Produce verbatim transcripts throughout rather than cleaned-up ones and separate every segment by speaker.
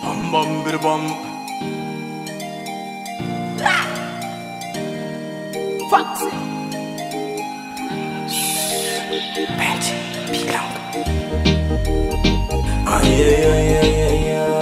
Speaker 1: Bam bam bir bam.
Speaker 2: Foxy Benji Pilang.
Speaker 1: Ay ay ay ay ay ay.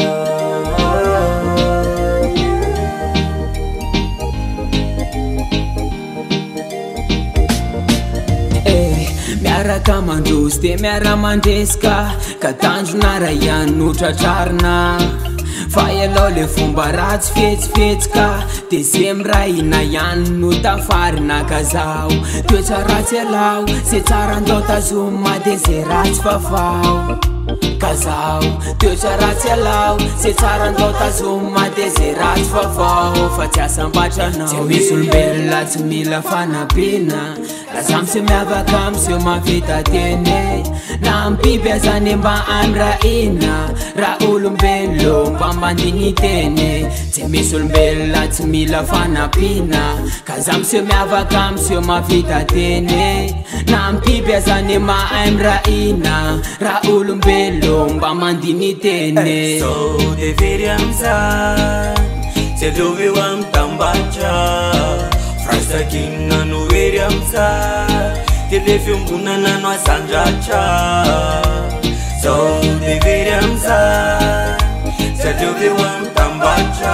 Speaker 2: Miaraka mandrozy de miara mandresika ka tanjona ihany notratrarina fa ialao le fomba ratsy fetsifetsika de ze mirahina ihany no tafarina ka zaho toetra ratsy alao ze tsara andao tazoma de ze ratsy fafao ka zaho toetra ratsy alao ze tsara andao tazoma de ze ratsy fafao fa tsy asambatra-nao tsy misy olombelona tsy mila fanampiana raha zaho misy miavaka am'seo mahavita teny na ambiby azany mba andraina raha olombelo mba mandiny teny tsy misy olombelona tsy mila fanampiana ka zaho misy miavaka am'seo mahavita teny na ambiby azany mba andraina raha olombelo mba mandiny teny
Speaker 1: So devery am'zany se loveo am'tambatra frasakina no ery am'zany de le fiombonana no asandratra So devery am'zany se loveo am'tambatra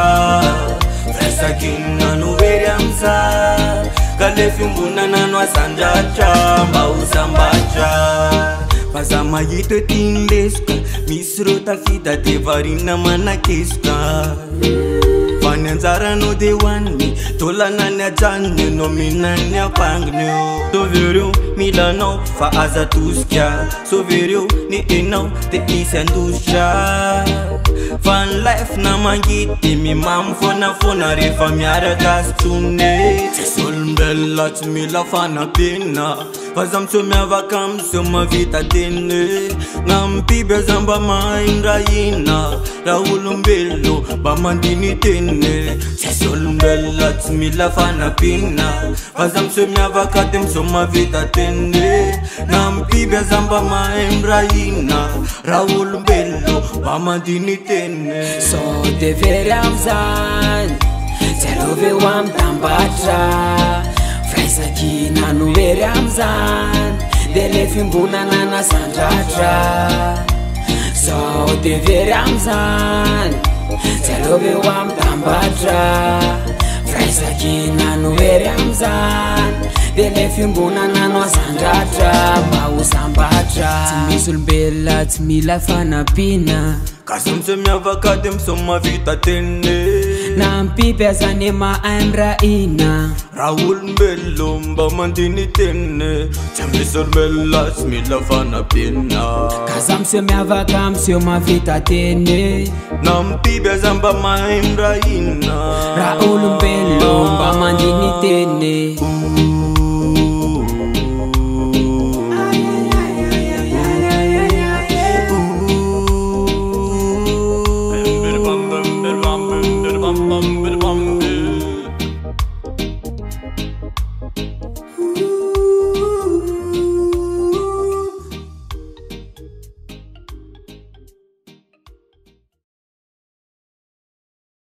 Speaker 1: frasakina no ery am'zany ka le fiombonana no asandratra mba ho sambatra fa za mahita tindesika misy reo tafita de varina manakesika fa ny anjaranao de hoaniny tolana ny ajanony no minany ampanginy sovereo milanao fa aza tosika sovereo ny enao de isy andositra fa ny life na mangity mimamy fona fona rehefa miaraka sy tsone tsisy olombelona tsy mila fanampiana fa za miseho miavaka am'seo mahavita teny na mibiby aza mba mahindrahina raha olombelo mba mandiny teny tsisy olombelona tsy mila fanampiana fa za miseho miavaka de miseho mahavita teny na mibiby aza mba mahindrahina raha olombelo mba mandiny teny
Speaker 2: So devery am'zany tsy aloveo am'tambatra fraisakina no ery am'zany de le fimbonana nasandratra So devery am'zany tsy aloveo am'tambatra fraisakina no ery am'zany de le fimbonana no asandratra mba ho sambatra tsy misy olombelona tsy mila fanampiana
Speaker 1: ka za miseho miavaka de miseho mahavita teny
Speaker 2: na mibiby azany mahandraina
Speaker 1: raha olombelo mba mandiny teny tsy misy olombelona tsy mila fanampiana
Speaker 2: ka za miseho miavaka am'seo mahavita teny
Speaker 1: na mibiby aza mba mahindrahina
Speaker 2: raha olombelo mba mandiny teny